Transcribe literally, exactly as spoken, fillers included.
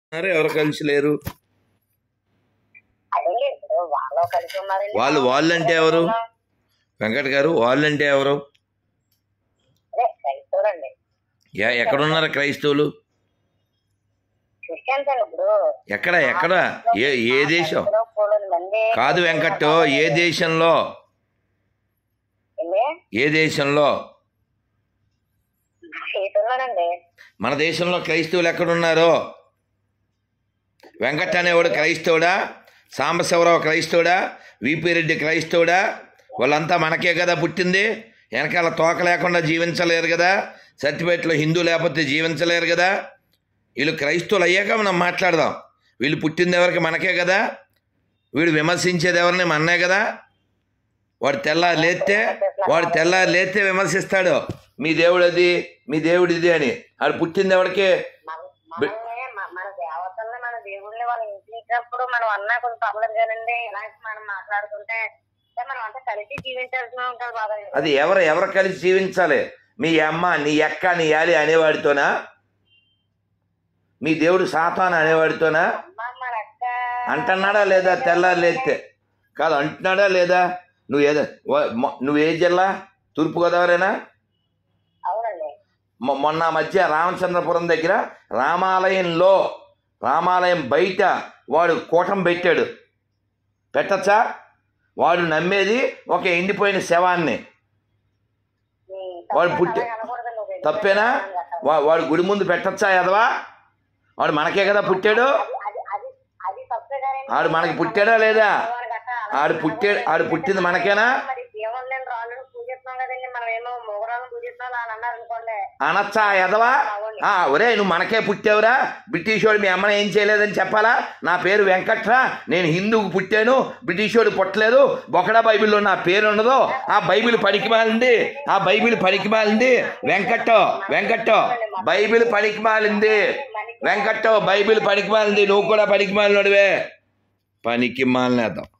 ఎవరు కలిసి లేరు? వాళ్ళు వాళ్ళు అంటే ఎవరు వెంకట్ గారు? వాళ్ళు అంటే ఎవరు? ఎక్కడున్నారు క్రైస్తవులు? ఎక్కడ ఎక్కడ ఏ ఏ దేశం కాదు వెంకట్? ఏ దేశంలో? ఏ దేశంలో? మన దేశంలో క్రైస్తవులు ఎక్కడున్నారు? వెంకట్ అనేవాడు క్రైస్తవుడా? సాంబశివరావు క్రైస్తవుడా? విపి రెడ్డి క్రైస్తవుడా? వాళ్ళంతా మనకే కదా పుట్టింది. వెనకాల తోక లేకుండా జీవించలేరు కదా. సర్టిఫికేట్లో హిందూ లేకపోతే జీవించలేరు కదా. వీళ్ళు క్రైస్తవులు అయ్యాక మనం మాట్లాడదాం. వీళ్ళు పుట్టింది ఎవరికి? మనకే కదా. వీడు విమర్శించేది ఎవరిని? మన్నే కదా. వాడు తెల్లారి లేస్తే వాడు తెల్లారి లేస్తే విమర్శిస్తాడు, మీ దేవుడు అది, మీ దేవుడు ఇది అని. వాడు పుట్టింది ఎవరికి? మనం అన్నా కొంచెం పర్లేదు కానండి, ఇలాంటి మనం మాట్లాడుకుంటే మనం అంతా కలిసి జీవించాల్సిన ఉంటుంది బాగా. అది ఎవరు ఎవరు కలిసి జీవించాలి? మీ అమ్మ, నీ అక్క, నీ యాలి అనేవాడితోనా? మీ దేవుడు సాతాను అనేవాడితోనా? అంటున్నాడా లేదా? తెల్లారి లేస్తే కాదు అంటున్నాడా లేదా? నువ్వు ఏదో నువ్వు ఏ జిల్లా? తూర్పుగోదావరేనా? మొన్న మధ్య రామచంద్రపురం దగ్గర రామాలయంలో, రామాలయం బయట వాడు కూటం పెట్టాడు. పెట్టచ్చా? వాడు నమ్మేది ఒక ఎండిపోయిన శవాన్ని. వాడు పుట్టి తప్పేనా? వాడు గుడి ముందు పెట్టచ్చా ఎదవా? వాడు మనకే కదా పుట్టాడు. ఆడు మనకి పుట్టాడా లేదా? ఆడు పుట్టే ఆడు పుట్టింది మనకేనా? అనొచ్చా ఎదవా? ఒరే నువ్వు మనకే పుట్టావురా, బ్రిటిష్ వాడు మీ అమ్మని ఏం చేయలేదని చెప్పాలా? నా పేరు వెంకట్రా, నేను హిందూకు పుట్టాను, బ్రిటిష్ వాడు పుట్టలేదు. బొకడా బైబిల్లో నా పేరు ఉండదు. ఆ బైబిల్ పనికి మాలింది, ఆ బైబిల్ పనికి మాలింది. వెంకట్టో వెంకట్టో బైబిల్ పనికి మాలింది. వెంకట్టో బైబిల్ పనికి మాలింది. నువ్వు కూడా పనికి మాలినోడివే. పనికి మాలినేద్దాం.